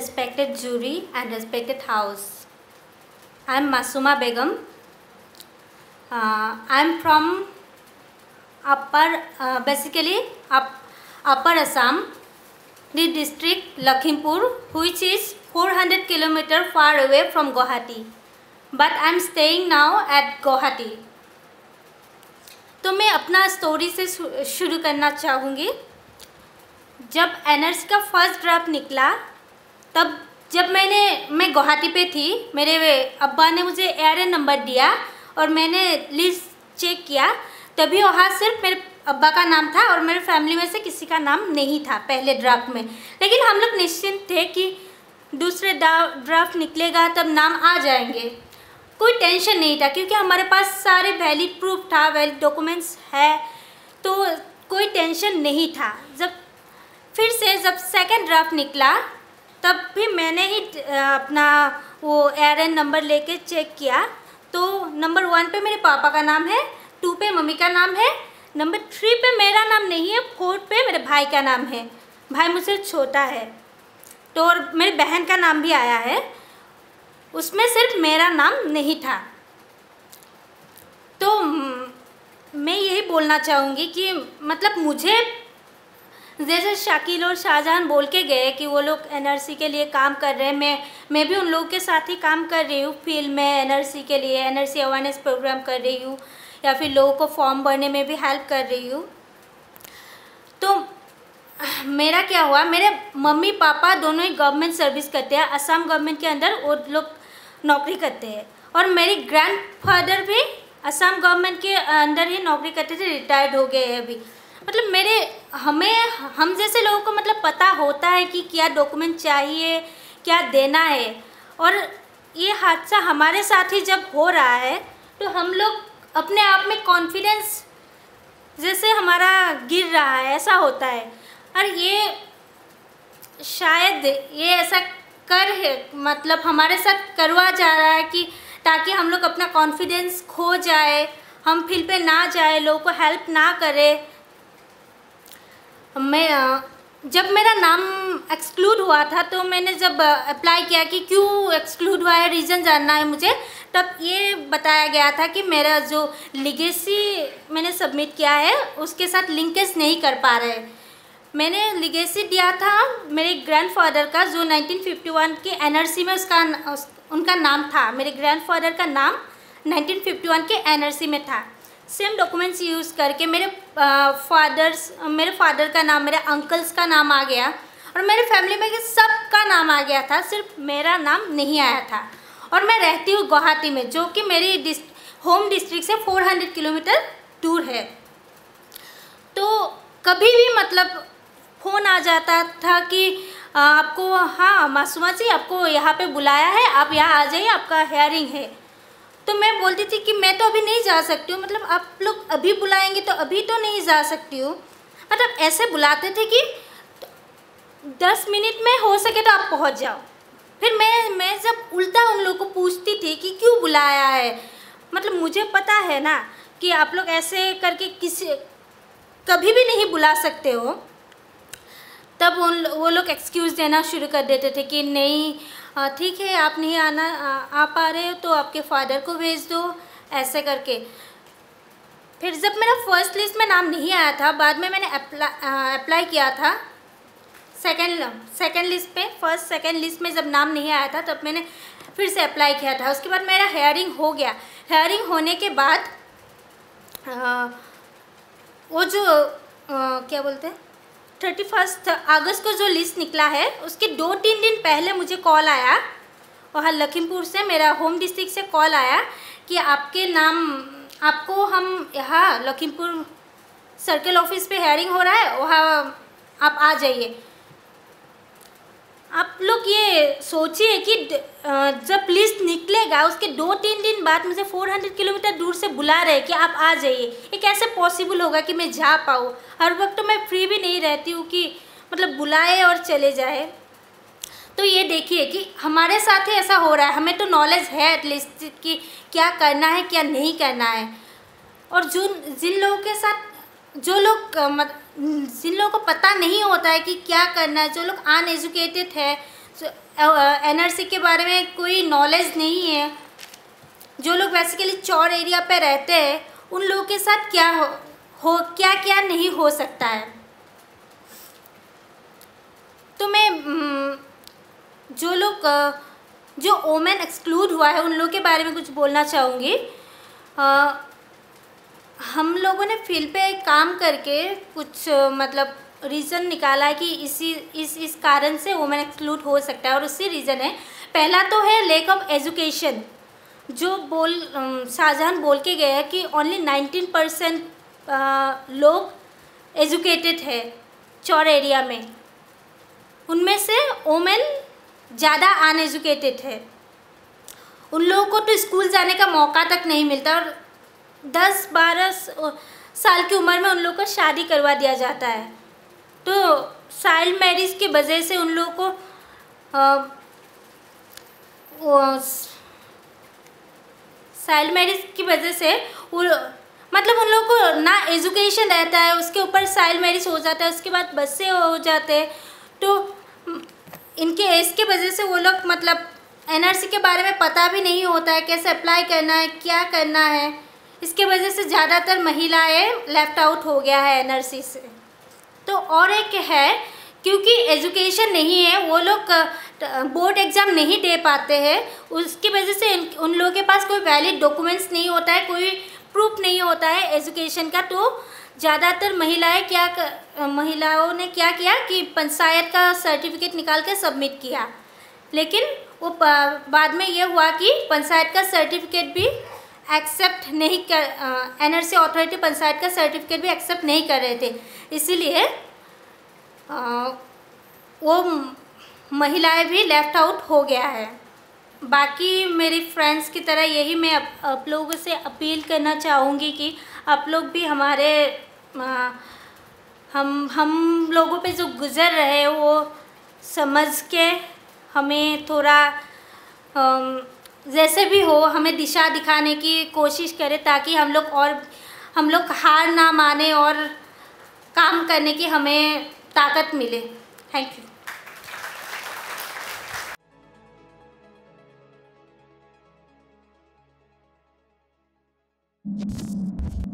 respected jury and respected house. I am Masuma Begum. I am from Upper Assam, the district Lakhimpur, which is 400 km far away from Guwahati. But I am staying now at Guwahati. तो मैं अपना story से शुरू करना चाहूँगी। जब NRC का first draft निकला तब जब मैं गुवाहाटी पे थी, मेरे अब्बा ने मुझे एआरएन नंबर दिया और मैंने लिस्ट चेक किया, तभी वहाँ सिर्फ मेरे अब्बा का नाम था और मेरे फैमिली में से किसी का नाम नहीं था पहले ड्राफ्ट में। लेकिन हम लोग निश्चिंत थे कि दूसरे ड्राफ्ट निकलेगा तब नाम आ जाएंगे। कोई टेंशन नहीं था क्योंकि हमारे पास सारे वैलिड प्रूफ था, वैलिड डॉक्यूमेंट्स है, तो कोई टेंशन नहीं था। जब सेकंड ड्राफ्ट निकला तब भी मैंने ही अपना वो एआरएन नंबर लेके चेक किया, तो नंबर 1 पे मेरे पापा का नाम है, 2 पे मम्मी का नाम है, नंबर 3 पे मेरा नाम नहीं है, 4 पे मेरे भाई का नाम है। भाई मुझसे छोटा है, तो और मेरी बहन का नाम भी आया है, उसमें सिर्फ मेरा नाम नहीं था। तो मैं यही बोलना चाहूँगी कि मतलब मुझे जैसे शाकिल और शाहजहान बोल के गए कि वो लोग एनआरसी के लिए काम कर रहे हैं, मैं भी उन लोगों के साथ ही काम कर रही हूँ फील्ड में। एनआरसी के लिए एनआरसी अवेयरनेस प्रोग्राम कर रही हूँ या फिर लोगों को फॉर्म भरने में भी हेल्प कर रही हूँ। तो मेरा क्या हुआ, मेरे मम्मी पापा दोनों ही गवर्नमेंट सर्विस करते हैं, असम गवर्नमेंट के अंदर वो लोग नौकरी करते हैं, और मेरी ग्रैंडफादर भी असम गवर्नमेंट के अंदर ही नौकरी करते थे, रिटायर्ड हो गए हैं अभी। मतलब हम जैसे लोगों को मतलब पता होता है कि क्या डॉक्यूमेंट चाहिए, क्या देना है। और ये हादसा हमारे साथ ही जब हो रहा है तो हम लोग अपने आप में कॉन्फिडेंस जैसे हमारा गिर रहा है, ऐसा होता है। और ये शायद ये ऐसा मतलब हमारे साथ करवा जा रहा है कि ताकि हम लोग अपना कॉन्फिडेंस खो जाए, हम फील्ड पे ना जाए, लोगों को हेल्प ना करें। जब मेरा नाम एक्सक्लूड हुआ था तो मैंने जब अप्लाई किया कि क्यों एक्सक्लूड हुआ है, रीज़न जानना है मुझे, तब ये बताया गया था कि मेरा जो लीगेसी मैंने सबमिट किया है उसके साथ लिंकेज नहीं कर पा रहे। मैंने लीगेसी दिया था मेरे ग्रैंडफादर का, जो 1951 के एनआरसी में उनका नाम था। मेरे ग्रैंडफादर का नाम 1951 के एनआरसी में था। सेम डॉक्यूमेंट्स यूज़ करके मेरे फादर का नाम, मेरे अंकल्स का नाम आ गया और मेरे फैमिली में सबका नाम आ गया था, सिर्फ मेरा नाम नहीं आया था। और मैं रहती हूँ गुवाहाटी में, जो कि मेरी होम डिस्ट्रिक्ट से 400 किलोमीटर दूर है। तो कभी भी मतलब फ़ोन आ जाता था कि आपको, हाँ मासूमा जी आपको यहाँ पे बुलाया है, आप यहाँ आ जाइए, आपका हेयरिंग है। तो मैं बोलती थी कि मैं तो अभी नहीं जा सकती हूँ, मतलब आप लोग अभी बुलाएंगे तो अभी तो नहीं जा सकती हूँ। मतलब ऐसे बुलाते थे कि 10 मिनट में हो सके तो आप पहुँच जाओ। फिर मैं जब उल्टा उन लोगों को पूछती थी कि क्यों बुलाया है, मतलब मुझे पता है ना कि आप लोग ऐसे करके कभी भी नहीं बुला सकते हो। तब वो लोग एक्सक्यूज़ देना शुरू कर देते थे कि नहीं ठीक है, आप नहीं आ पा रहे हो तो आपके फादर को भेज दो, ऐसे करके। फिर जब मेरा फर्स्ट लिस्ट में नाम नहीं आया था, बाद में मैंने अप्लाई किया था सेकंड लिस्ट पे। फर्स्ट सेकंड लिस्ट में जब नाम नहीं आया था तब मैंने फिर से अप्लाई किया था। उसके बाद मेरा हेयरिंग हो गया। हेयरिंग होने के बाद वो जो क्या बोलते हैं 31 अगस्त को जो लिस्ट निकला है उसके 2-3 दिन पहले मुझे कॉल आया, वहाँ लखीमपुर से, मेरा होम डिस्ट्रिक्ट से कॉल आया कि आपको हम यहाँ लखीमपुर सर्कल ऑफिस पे हेयरिंग हो रहा है, वहाँ आप आ जाइए। आप लोग ये सोचिए कि जब लिस्ट निकलेगा उसके 2-3 दिन बाद मुझे 400 किलोमीटर दूर से बुला रहे कि आप आ जाइए। ये कैसे पॉसिबल होगा कि मैं जा पाऊँ? हर वक्त तो मैं फ्री भी नहीं रहती हूँ कि मतलब बुलाए और चले जाए। तो ये देखिए कि हमारे साथ ही ऐसा हो रहा है। हमें तो नॉलेज है एटलीस्ट कि क्या करना है क्या नहीं करना है। और जिन लोगों के साथ जिन लोगों को पता नहीं होता है कि क्या करना है, जो लोग अनएजुकेटेड है, एनआरसी के बारे में कोई नॉलेज नहीं है, जो लोग बेसिकली चौर एरिया पे रहते हैं उन लोगों के साथ क्या क्या क्या नहीं हो सकता है। तो मैं जो लोग जो ओमेन एक्सक्लूड हुआ है उन लोगों के बारे में कुछ बोलना चाहूँगी। हम लोगों ने फील्ड पे काम करके कुछ मतलब रीज़न निकाला है कि इस कारण से वुमेन एक्सक्लूड हो सकता है, और उससे रीज़न है, पहला तो है लेक ऑफ एजुकेशन। जो शाहजहां बोल के गए हैं कि ओनली 19% लोग एजुकेटेड है चौर एरिया में, उनमें से वुमेन ज़्यादा अनएजुकेटेड है। उन लोगों को तो स्कूल जाने का मौका तक नहीं मिलता, और 10-12 साल की उम्र में उन लोगों को शादी करवा दिया जाता है। तो चाइल्ड मैरिज की वजह से उन लोगों को चाइल्ड मैरिज की वजह से मतलब उन लोगों को ना एजुकेशन रहता है, उसके ऊपर चाइल्ड मैरिज हो जाता है, उसके बाद बच्चे हो जाते हैं। तो इनके एज के वजह से वो लोग मतलब एनआरसी के बारे में पता भी नहीं होता है, कैसे अप्लाई करना है, क्या करना है। इसके वजह से ज़्यादातर महिलाएं लेफ्ट आउट हो गया है एनआरसी से। तो और एक है, क्योंकि एजुकेशन नहीं है, वो लोग बोर्ड एग्ज़ाम नहीं दे पाते हैं, उसकी वजह से उन लोगों के पास कोई वैलिड डॉक्यूमेंट्स नहीं होता है, कोई प्रूफ नहीं होता है एजुकेशन का। तो ज़्यादातर महिलाओं ने क्या किया कि पंचायत का सर्टिफिकेट निकाल के सबमिट किया, लेकिन वो बाद में ये हुआ कि पंचायत का सर्टिफिकेट भी एक्सेप्ट नहीं कर, एनआरसी अथॉरिटी पंचायत का सर्टिफिकेट भी एक्सेप्ट नहीं कर रहे थे, इसीलिए वो महिलाएं भी लेफ्ट आउट हो गया है। बाकी मेरी फ्रेंड्स की तरह यही मैं आप लोगों से अपील करना चाहूँगी कि आप लोग भी हमारे हम लोगों पे जो गुज़र रहे हैं वो समझ के हमें थोड़ा जैसे भी हो हमें दिशा दिखाने की कोशिश करें, ताकि हम लोग हार ना माने और काम करने की हमें ताकत मिले। Thank you.